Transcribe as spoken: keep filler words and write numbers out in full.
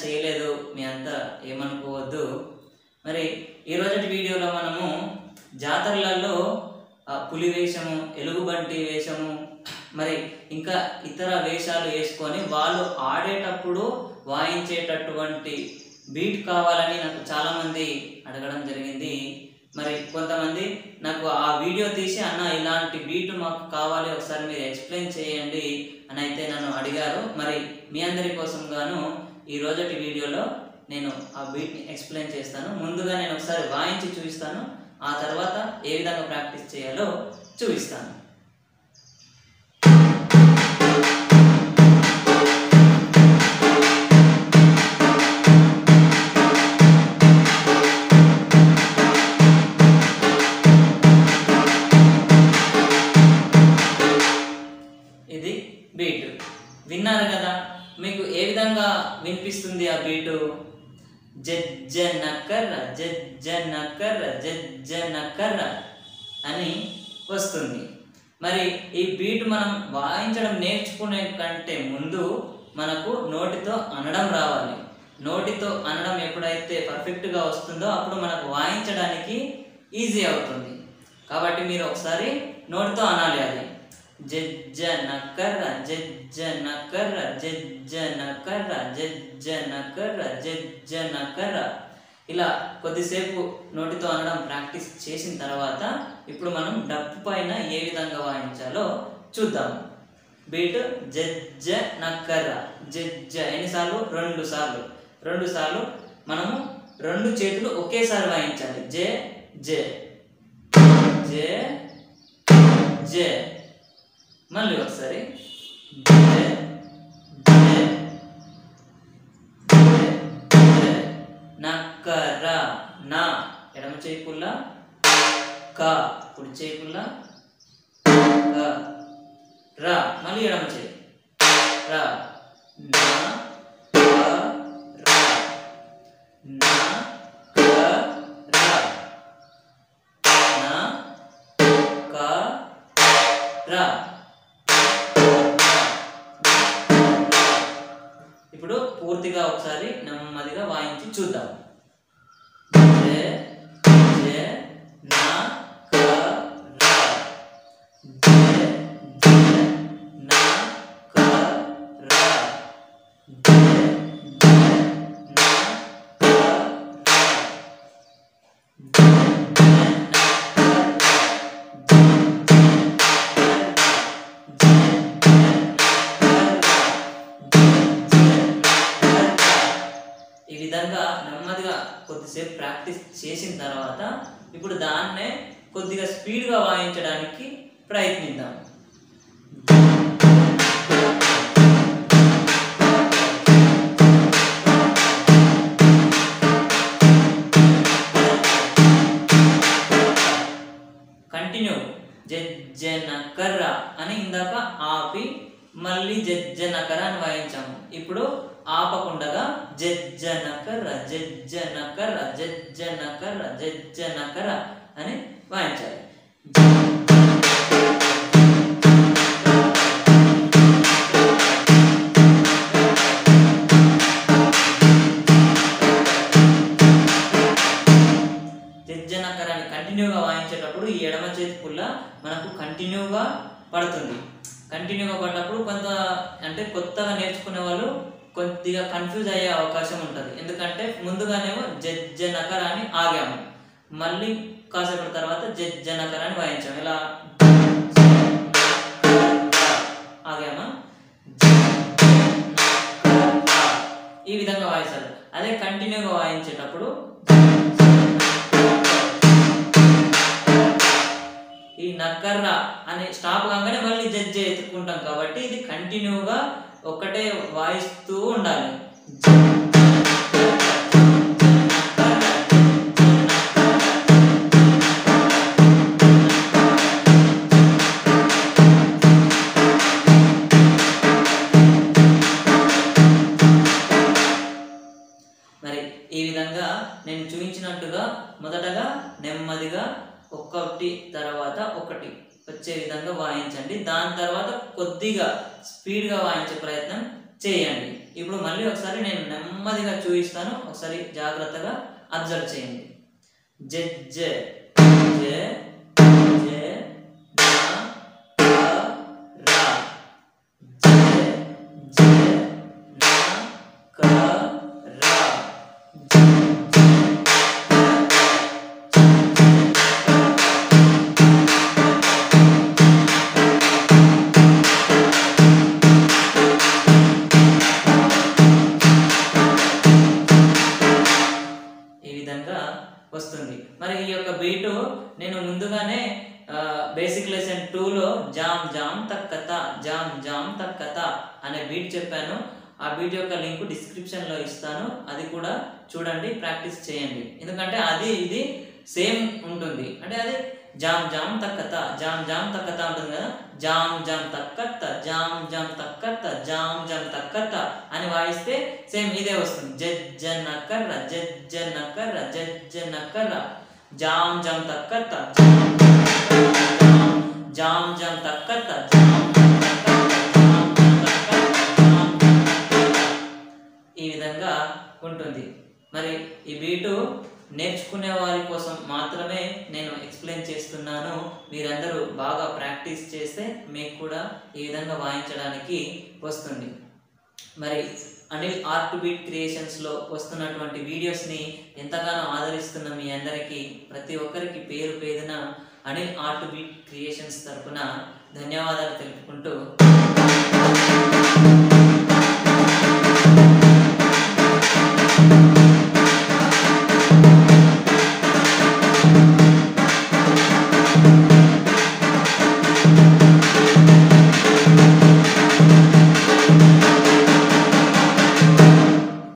చేయలేదు, మీ అంతా ఏమనుకోవద్దు. మరి ఈరోజు వీడియోలో మనము జాతరలలో పులి వేషము, ఎలుగుబంటి వేషము, మరి ఇంకా ఇతర వేషాలు వేసుకొని వాళ్ళు ఆడేటప్పుడు వాయించేటటువంటి బీట్ కావాలని నాకు చాలామంది అడగడం జరిగింది. మరి కొంతమంది నాకు ఆ వీడియో తీసి అన్న ఇలాంటి బీట్ మాకు కావాలి, ఒకసారి మీరు ఎక్స్ప్లెయిన్ చేయండి అని అయితే నన్ను అడిగారు. మరి మీ అందరి కోసం గాను ఈ రోజటి వీడియోలో నేను ఆ బీట్ని ఎక్స్ప్లెయిన్ చేస్తాను. ముందుగా నేను ఒకసారి వాయించి చూపిస్తాను, ఆ తర్వాత ఏ విధంగా ప్రాక్టీస్ చేయాలో చూపిస్తాను. ఇది బీట్ విన్నారు కదా, మీకు ఏ విధంగా వినిపిస్తుంది ఆ బీటు? జజ్జనకర్ర జజ్జనకర్ర జజ్జనకర్ర అని వస్తుంది. మరి ఈ బీట్ మనం వాయించడం నేర్చుకునే కంటే ముందు మనకు నోటితో అనడం రావాలి. నోటితో అనడం ఎప్పుడైతే పర్ఫెక్ట్గా వస్తుందో అప్పుడు మనకు వాయించడానికి ఈజీ అవుతుంది. కాబట్టి మీరు ఒకసారి నోటితో అనాలి. అది జజ్జనకర్ర జజ్జనకర్ర జజ్జనకర్ర జజ్జనకర్ర జజ్జనకర్ర. ఇలా కొద్దిసేపు నోటితో అనడం ప్రాక్టీస్ చేసిన తర్వాత ఇప్పుడు మనం డప్పు పైన ఏ విధంగా వాయించాలో చూద్దాం. బీట్ జజ్జనకర్ర జజ్జ ఎన్నిసార్లు? రెండు సార్లు. రెండు సార్లు మనము రెండు చేతులు ఒకేసారి వాయించాలి. జే జే జే జే. మళ్ళీ ఒకసారి నక్కర నా ఎడమ చేయి పుల్ల, క కుడి చేయి పుల్ల, క రా మళ్ళీ ఎడమ చేయి రా, నా క రా నా క రా నా క రా. ఇప్పుడు పూర్తిగా ఒకసారి నెమ్మదిగా వాయించి చూద్దాం. జే జే నా క రా జే జే నా క రా జే జే నా క రా జే ఈ విధంగా నెమ్మదిగా కొద్దిసేపు ప్రాక్టీస్ చేసిన తర్వాత ఇప్పుడు దాన్నే కొద్దిగా స్పీడ్గా వాయించడానికి ప్రయత్నిద్దాం. కంటిన్యూ జజ్జనకర్ర అని ఇందాక ఆపి మళ్ళీ జజ్జనకర్ర అని వాయించాము. ఇప్పుడు ఆపకుండగా జజ్జనకర్ర జజ్జనకర్ర జజ్జనకర్ర జజ్జనకర్ర అని వాయించాలి. జజ్జనకర్రని కంటిన్యూగా వాయించేటప్పుడు ఈ ఎడమ చేతి పుల్ల మనకు కంటిన్యూగా పడుతుంది. కంటిన్యూగా పడినప్పుడు కొంత అంటే కొత్తగా నేర్చుకునే వాళ్ళు కొద్దిగా కన్ఫ్యూజ్ అయ్యే అవకాశం ఉంటుంది. ఎందుకంటే ముందుగానేమో జజ్జనకర్ర అని ఆగాము, మళ్ళీ కాసేపటి తర్వాత జజ్జనకర్ర అని వాయించాము. ఇలా ఆగామా, ఈ విధంగా వాయిస్తారు. అదే కంటిన్యూగా వాయించేటప్పుడు ఈ నక్కర్ర అని స్టాప్ కాగానే మళ్ళీ జడ్జ్ ఎత్తుకుంటాం. కాబట్టి ఇది కంటిన్యూగా ఒకటే వాయిస్తూ ఉండాలి. మరి ఈ విధంగా నేను చూపించినట్టుగా మొదటగా నెమ్మదిగా ఒక్కటి తర్వాత ఒకటి వచ్చే విధంగా వాయించండి. దాని తర్వాత కొద్దిగా స్పీడ్గా వాయించే ప్రయత్నం చేయండి. ఇప్పుడు మళ్ళీ ఒకసారి నేను నెమ్మదిగా చూపిస్తాను, ఒకసారి జాగ్రత్తగా అబ్జర్వ్ చేయండి. జ జ జ జ న క ర జ జ న క ర జ వస్తుంది. మరి ఈ యొక్క బీటు నేను ముందుగానే బేసిక్ లెసన్ టూలో జామ్ జామ్ తక్కత జామ్ జామ్ తక్కత అనే బీట్ చెప్పాను. ఆ బీట్ యొక్క లింక్ డిస్క్రిప్షన్లో ఇస్తాను, అది కూడా చూడండి, ప్రాక్టీస్ చేయండి. ఎందుకంటే అది ఇది సేమ్ ఉంటుంది. అంటే అది జామ్ జామ్ తక్కత జామ్ జామ్ తక్కత ఉంటుంది కదా, జామ్ జామ్ తక్కత జామ్ జామ్ తక్కత జామ్ జామ్ తక్కత అని వాయిస్తే సేమ్ ఇదే వస్తుంది. జజ్జ నక్కర్ర జజ్జ నక్కర్ర జజ్జ నక్కర్ర జామ్ జామ్ తక్కత జామ్ జామ్ తక్కత ఈ విధంగా ఉంటుంది. మరి ఈ బీటు నేర్చుకునే వారి కోసం మాత్రమే నేను ఎక్స్ప్లెయిన్ చేస్తున్నాను. మీరందరూ బాగా ప్రాక్టీస్ చేస్తే మీకు కూడా ఈ విధంగా వాయించడానికి వస్తుంది. మరి అనిల్ ఆర్ట్ బీట్ క్రియేషన్స్లో వస్తున్నటువంటి వీడియోస్ని ఎంతగానో ఆదరిస్తున్న మీ అందరికీ, ప్రతి ఒక్కరికి పేరు పేరున అనిల్ ఆర్ట్ బీట్ క్రియేషన్స్ తరపున ధన్యవాదాలు తెలుపుకుంటూ